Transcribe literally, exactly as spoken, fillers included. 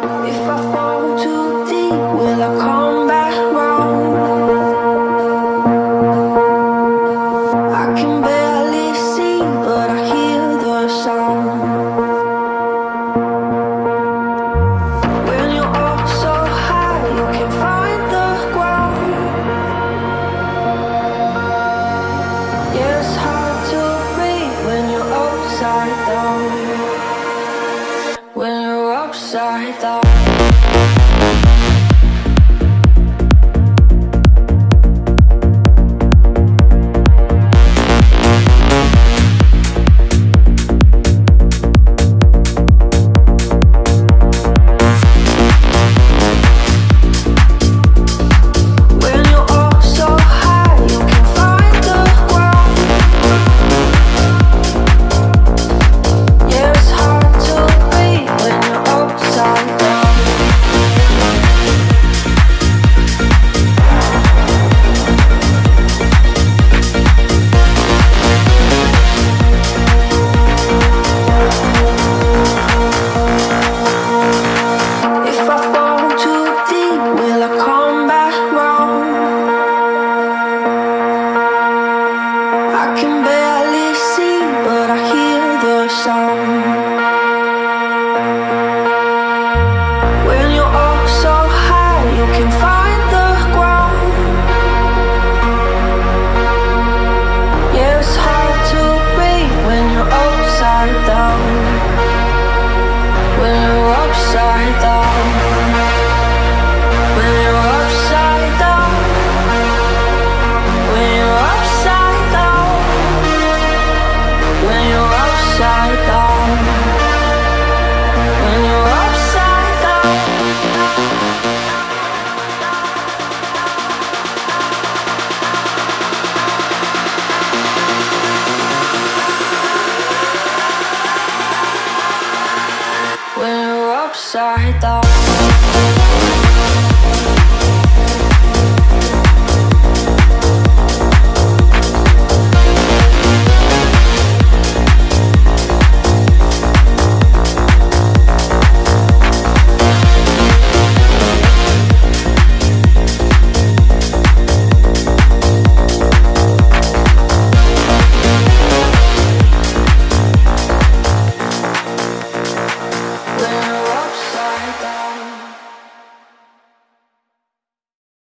If I fall too deep, will I come back round? I can barely see, but I hear the sound. When you're up so high, you can find the ground. Yeah, it's hard to breathe when you're upside down. When you're upside down. I can barely see, but I hear the sound.